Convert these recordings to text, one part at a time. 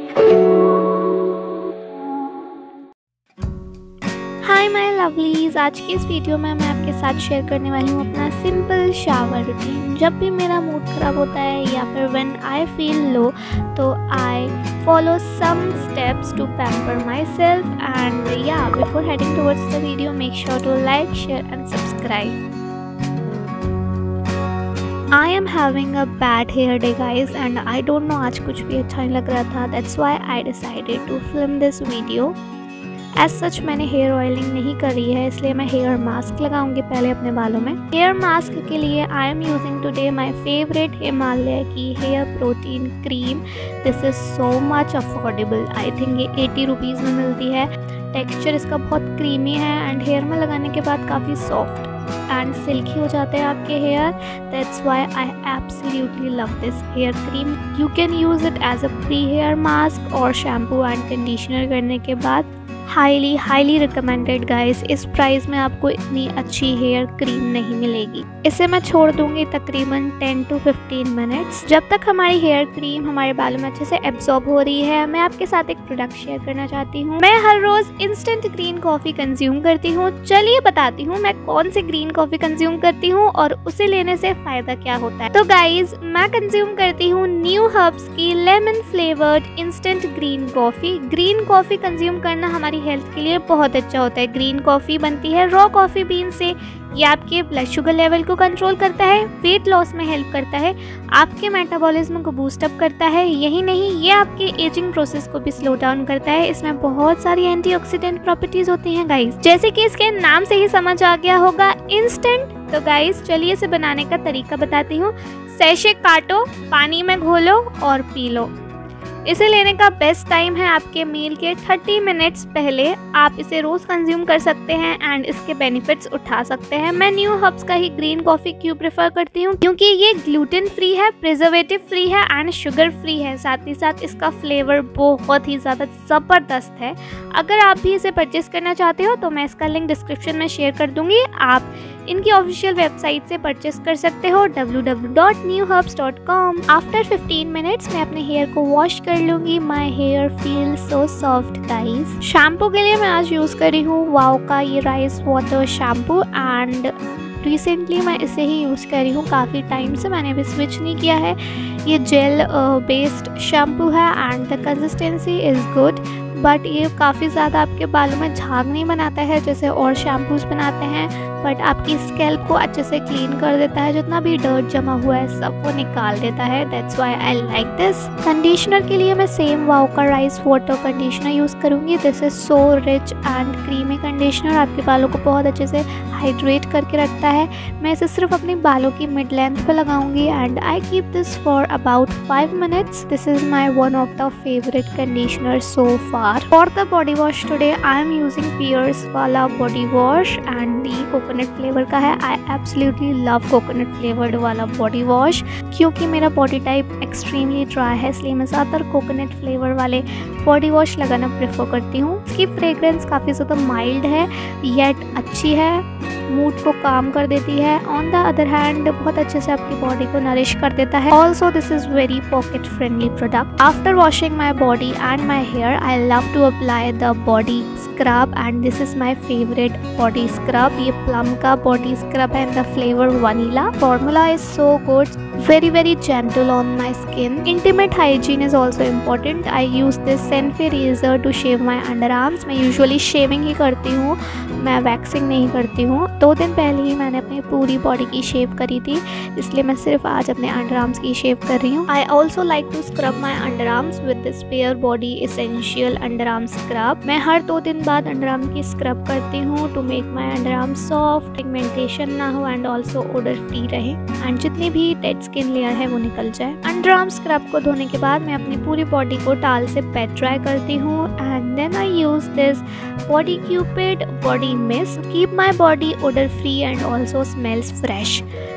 Hi my lovelies, आज की इस वीडियो में मैं आपके साथ शेयर करने वाली हूँ अपना सिंपल शावर रूटीन। जब भी मेरा मूड ख़राब होता है या फिर व्हेन आई फील लो तो I follow some steps to pamper myself and या before heading towards the video make sure to like, share and subscribe. I am having a bad hair day guys and I don't know आज कुछ भी अच्छा नहीं लग रहा था। That's why I decided to film this video. As such मैंने hair oiling नहीं करी है, इसलिए मैं हेयर मास्क लगाऊंगी पहले अपने बालों में। हेयर मास्क के लिए I am using today my favourite Himalaya की hair protein cream. This is so much affordable, I think ये 80 रुपीज़ में मिलती है। टेक्स्चर इसका बहुत क्रीमी है एंड हेयर में लगाने के बाद काफ़ी सॉफ्ट एंड सिल्की हो जाते हैं आपके hair. That's why I absolutely love this hair cream. You can use it as a pre hair mask और शैम्पू एंड कंडीशनर करने के बाद। Highly recommended guys. इस प्राइस में आपको इतनी अच्छी हेयर क्रीम नहीं मिलेगी। इसे मैं छोड़ दूंगी तकरीबन 10 to 15 मिनट्स। जब तक हमारी हेयर क्रीम हमारे बालों में अच्छे से एब्जॉर्ब हो रही है, मैं आपके साथ एक प्रोडक्ट शेयर करना चाहती हूँ। मैं हर रोज इंस्टेंट ग्रीन कॉफ़ी कंज्यूम करती हूँ। चलिए बताती हूँ मैं कौन सी ग्रीन कॉफ़ी कंज्यूम करती हूँ और उसे लेने से फ़ायदा क्या होता है। तो गाइज मैं कंज्यूम करती हूँ न्यू हर्ब्स की lemon flavoured instant green coffee. Green coffee consume करना हमारी हेल्थ के लिए बहुत अच्छा होता है। ग्रीन कॉफ़ी बनती है रॉ कॉफ़ी बीन से। ये आपके ब्लड शुगर लेवल को कंट्रोल करता है, वेट लॉस में हेल्प करता है, आपके मेटाबॉलिज्म को बूस्ट अप करता है। यही नहीं, ये आपके एजिंग प्रोसेस को भी स्लो डाउन करता है। इसमें बहुत सारी एंटीऑक्सीडेंट प्रॉपर्टीज होती हैं गाइस, जैसे कि इसके नाम से ही समझ आ गया होगा, इंस्टेंट। तो गाइस चलिए इसे बनाने का तरीका बताती हूँ। सैशे काटो, पानी में घोलो और पी लो। इसे लेने का बेस्ट टाइम है आपके मील के 30 मिनट्स पहले। आप इसे रोज़ कंज्यूम कर सकते हैं एंड इसके बेनिफिट्स उठा सकते हैं। मैं न्यू हर्ब्स का ही ग्रीन कॉफ़ी क्यों प्रेफर करती हूँ, क्योंकि ये ग्लूटेन फ्री है, प्रिजर्वेटिव फ्री है एंड शुगर फ्री है। साथ ही साथ इसका फ्लेवर बहुत ही ज़्यादा ज़बरदस्त है। अगर आप भी इसे परचेस करना चाहते हो तो मैं इसका लिंक डिस्क्रिप्शन में शेयर कर दूँगी। आप इनकी ऑफिशियल वेबसाइट से परचेस कर सकते हो www.newherbs.com। आफ्टर 15 मिनट्स मैं अपने हेयर को वॉश कर लूँगी। My hair feel so soft guys. Shampoo के लिए मैं आज यूज़ कर रही हूँ वाओ का ये rice water shampoo and recently मैं इसे ही यूज़ कर रही हूँ। काफ़ी टाइम से मैंने अभी स्विच नहीं किया है। ये जेल बेस्ड शैम्पू है and the consistency is good, but ये काफ़ी ज़्यादा आपके बालों में झाग नहीं बनाता है जैसे और शैम्पूज बनाते हैं, बट आपकी स्कैल्प को अच्छे से क्लीन कर देता है। जितना भी डर्ट जमा हुआ है सब वो निकाल देता है। That's why I like this. Conditioner के लिए मैं सेम वाओ का राइस वाटर कंडीशनर यूज़ करूँगी। This is so rich and creamy conditioner. आपके बालों को बहुत अच्छे से हाइड्रेट करके रखता है। मैं इसे सिर्फ अपने बालों की मिड लेंथ पे लगाऊंगी and I keep this for about 5 minutes. This is my one of the favourite conditioner so far. For the body wash today I am using Pears वाला बॉडी वॉश एंड ये coconut flavour का है। I absolutely love coconut flavoured वाला body wash, क्योंकि मेरा body type extremely dry है, इसलिए मैं ज़्यादातर कोकोनट फ्लेवर वाले बॉडी वॉश लगाना प्रेफर करती हूँ। इसकी फ्रेग्रेंस काफ़ी ज़्यादा माइल्ड है येट अच्छी है, मूड को काम कर देती है। ऑन द अदर हैंड बहुत अच्छे से आपकी बॉडी को नरिश कर देता है। Also this is very pocket friendly product. After washing my body and my hair I love to apply the body scrub and this is my favourite body scrub. ये plum का body scrub है in the flavour vanilla. Formula is so good, very gentle on my skin. Intimate hygiene is also important. I use this Senfe razor to shave my underarms. मैं usually shaving ही करती हूँ, मैं waxing नहीं करती हूँ। 2 दिन पहले ही मैंने अपनी पूरी बॉडी की शेव करी थी, इसलिए मैं सिर्फ आज अपने अंडरआर्म्स की शेव कर रही हूँ। I also like to scrub my underarms with this Bare Body Essential Underarm Scrub. मैं हर 2 दिन बाद अंडरआर्म की स्क्रब करती हूँ to make my underarm soft, pigmentation ना हो एंड ऑल्सो ओडर फ्री रहे एंड जितनी भी डेड स्किन लेयर है वो निकल जाए। अंडरआर्म स्क्रब को धोने के बाद मैं अपनी पूरी बॉडी को टाल से पेट ड्राई करती हूँ and then I use this body Cupid body mist. Keep my body odour free and also smells fresh.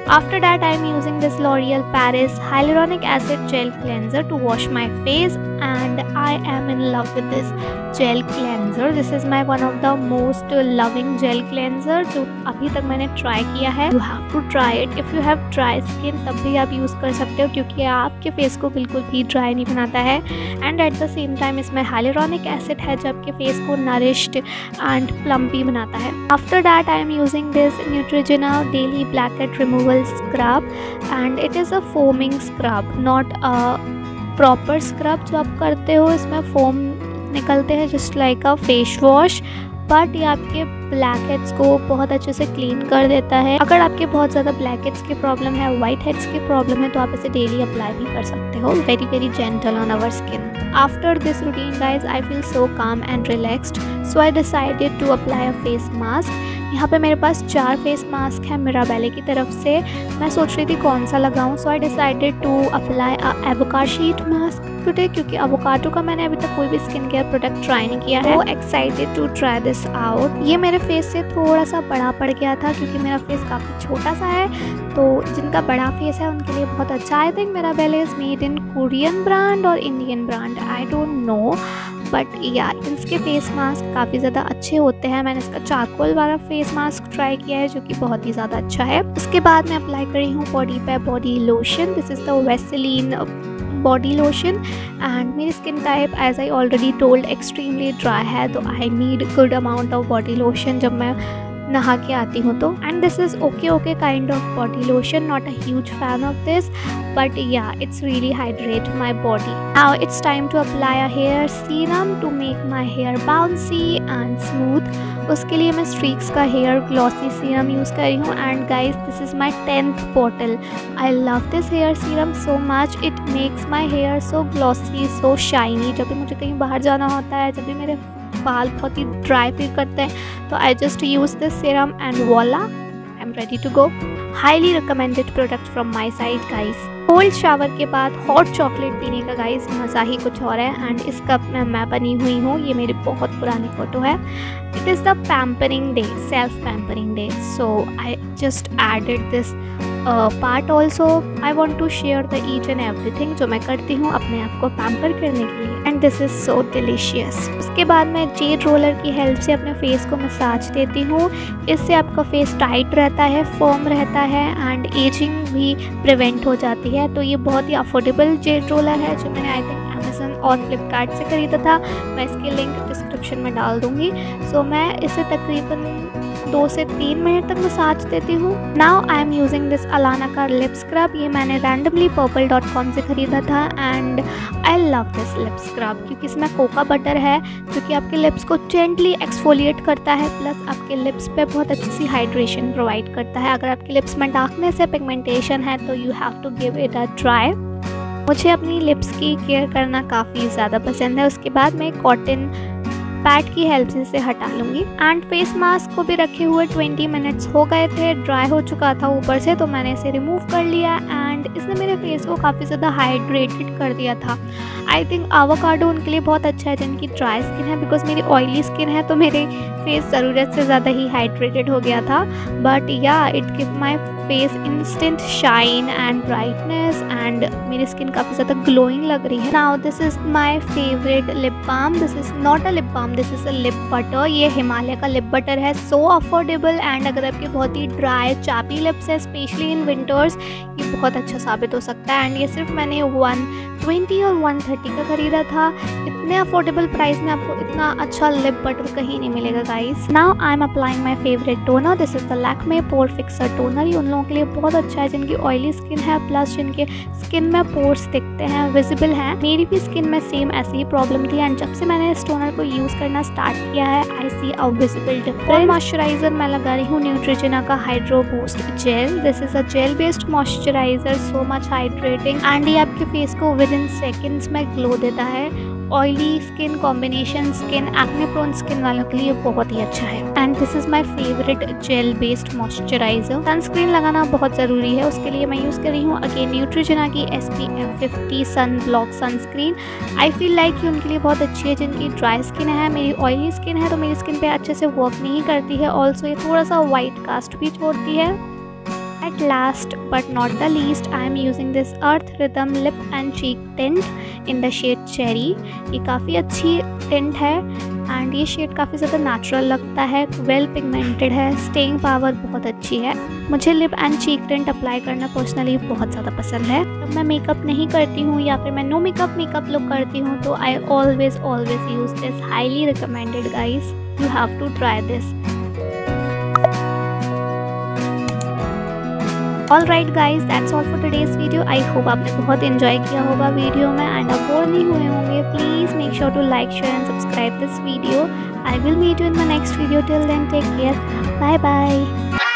After that, I am using this L'Oreal Paris Hyaluronic Acid Gel Cleanser to wash my face, and I am in love with this gel cleanser. This is my one of the most loving gel cleanser जो अभी तक मैंने try किया है. You have to try it. If you have dry skin तब भी आप use कर सकते हो, क्योंकि आपके फेस को बिल्कुल भी ड्राई नहीं बनाता है. And at the same time इसमें हाइलुरोनिक एसिड है जो आपके फेस को नरिश्ड एंड प्लम्पी बनाता है. After that I am using this Neutrogena daily blackhead removal scrub, and it is a foaming scrub, not a proper scrub जो आप करते हो. इसमें फोम निकलते हैं just like a face wash, but ये आपके ब्लैक हेड्स को बहुत अच्छे से क्लीन कर देता है. अगर आपके बहुत ज़्यादा ब्लैक हेड्स की प्रॉब्लम है, वाइट हेड्स की प्रॉब्लम है, तो आप इसे डेली अप्लाई भी कर सकते हो. Very very gentle on our skin. After this routine guys I feel so calm and relaxed, so I decided to apply a face mask. यहाँ पे मेरे पास 4 फेस मास्क है मिराबेले की तरफ से. मैं सोच रही थी कौन सा लगाऊँ, so I decided to apply a avocado sheet mask today, क्योंकि एवोकाडो का मैंने अभी तक कोई भी स्किन केयर प्रोडक्ट ट्राई नहीं किया है. Excited to try this out. ये मेरे फेस से थोड़ा सा बड़ा पड़ गया था क्योंकि मेरा फेस काफ़ी छोटा सा है, तो जिनका बड़ा फेस है उनके लिए बहुत अच्छा. I think Mirabelle is made in Korean brand और Indian brand, I don't know, but yeah इसके फेस मास्क काफ़ी ज़्यादा अच्छे होते हैं. मैंने इसका चारकोल वाला फेस मास्क ट्राई किया है जो कि बहुत ही ज़्यादा अच्छा है. उसके बाद मैं अप्लाई कर रही हूँ बॉडी पे body lotion. This is the Vaseline body lotion, and मेरी skin type as I already told extremely dry है, तो I need good amount of body lotion जब मैं नहा के आती हूँ तो. And this is okay kind of body lotion, not a huge fan of this, but yeah it's really hydrate my body. Now it's time to apply a hair serum to make my hair bouncy and smooth. उसके लिए मैं streaks का hair glossy serum use कर रही हूँ. And guys this is my 10th bottle. I love this hair serum so much. It makes my hair so glossy, so shiny. जब भी मुझे कहीं बाहर जाना होता है, जब भी मेरे बाल बहुत ही ड्राई फील करते हैं, तो I just use this serum and voila, I am ready to go. Highly recommended product from my side guys. Cold shower के बाद हॉट चॉकलेट पीने का गाइज मज़ा ही कुछ और है. एंड इस कप में मैं बनी हुई हूँ, ये मेरी बहुत पुरानी फ़ोटो है. It is the pampering day, self pampering day, so I just added this part also. I want to share the each and everything जो मैं करती हूँ अपने आप को पैम्पर करने के लिए. And this is so delicious. उसके बाद मैं जेड रोलर की हेल्प से अपने फेस को मसाज देती हूँ. इससे आपका फेस टाइट रहता है, फर्म रहता है, एंड एजिंग भी प्रिवेंट हो जाती है. तो ये बहुत ही अफोर्डेबल जेड रोलर है जो मैंने आई थिंक अमेज़न और फ्लिपकार्ट से ख़रीदा था. मैं इसकी लिंक डिस्क्रिप्शन में डाल दूँगी. सो मैं इसे तकरीबन 2 से 3 मिनट तक मसाज देती हूँ. Now I am using this Alana का लिप स्क्रब. ये मैंने रैंडमली purple.com से ख़रीदा था, and I love this lip scrub क्योंकि इसमें कोका बटर है जो कि आपके लिप्स को जेंटली एक्सफोलिएट करता है, प्लस आपके लिप्स पे बहुत अच्छी सी हाइड्रेशन प्रोवाइड करता है. अगर आपके लिप्स में डार्कनेस है, पिगमेंटेशन है, तो you have to give it a try. मुझे अपनी लिप्स की केयर करना काफ़ी ज़्यादा पसंद है. उसके बाद मैं कॉटन पैड की हेल्प से इसे हटा लूँगी. एंड फेस मास्क को भी रखे हुए 20 मिनट्स हो गए थे, ड्राई हो चुका था ऊपर से, तो मैंने इसे रिमूव कर लिया. एंड इसने मेरे फेस को काफ़ी ज़्यादा हाइड्रेटेड कर दिया था. आई थिंक एवोकाडो उनके लिए बहुत अच्छा है जिनकी ड्राई स्किन है, बिकॉज मेरी ऑयली स्किन है, तो मेरे फेस ज़रूरत से ज़्यादा ही हाइड्रेटेड हो गया था. But yeah it give my face instant shine and brightness, and मेरी स्किन काफ़ी ज़्यादा ग्लोइंग लग रही है. Now this is my favourite lip balm. This is not a lip balm, this is a lip butter. ये हिमालय का lip butter है, सो affordable. And अगर आपके बहुत ही ड्राई चापी लिप्स है, स्पेशली इन विंटर्स, ये बहुत अच्छा साबित हो सकता है. एंड ये सिर्फ मैंने 120 और 130 का ख़रीदा था. इतने अफोर्डेबल प्राइस में आपको इतना अच्छा लिप बटर कहीं नहीं मिलेगा guys. Now I am applying my favourite toner. This is the Lakme pore fixer toner. ये उन लोगों के लिए बहुत अच्छा है जिनकी ऑयली स्किन है, प्लस जिनके स्किन में पोर्स दिखते हैं, विजिबल हैं. मेरी भी स्किन में सेम ऐसी ही प्रॉब्लम थी, एंड जब से मैंने इस टोनर को यूज़ करना स्टार्ट किया है, I see a visible difference. Moisturiser मैं लगा रही हूँ न्यूट्रिजिना का hydro boost gel. This is a gel based moisturiser, so much hydrating, and ये आपके फेस को विद इन सेकेंड्स में ग्लो देता है. Oily skin combination, skin acne prone skin वालों के लिए बहुत ही अच्छा है. And this is my favourite gel based moisturiser. Sunscreen लगाना बहुत ज़रूरी है, उसके लिए मैं यूज़ कर रही हूँ अगेन न्यूट्रिजिना की SPF 50 sun block sunscreen. I feel like ये उनके लिए बहुत अच्छी है जिनकी ड्राई स्किन है. मेरी ऑयली स्किन है, तो मेरी स्किन पे अच्छे से वर्क नहीं करती है. ऑल्सो ये थोड़ा सा वाइट कास्ट भी छोड़ती है. आई at last but not the least, I am using this Earth Rhythm Lip and Cheek Tint in the shade Cherry। ये काफ़ी अच्छी टिंट है एंड ये शेड काफ़ी ज़्यादा नेचुरल लगता है, वेल पिगमेंटेड है, स्टेइंग पावर बहुत अच्छी है। मुझे lip and cheek tint apply करना पर्सनली बहुत ज़्यादा पसंद है। जब मैं मेकअप नहीं करती हूँ या फिर मैं नो मेकअप लुक करती हूँ तो I always use this, highly recommended guys, you have to try this. Alright guys, that's all for today's video. I hope आपने बहुत इन्जॉय किया होगा वीडियो में एंड आप बोर नहीं हुए होंगे। Please make sure to like, share and subscribe this video. I will meet you in my next video. Till then take care, bye bye.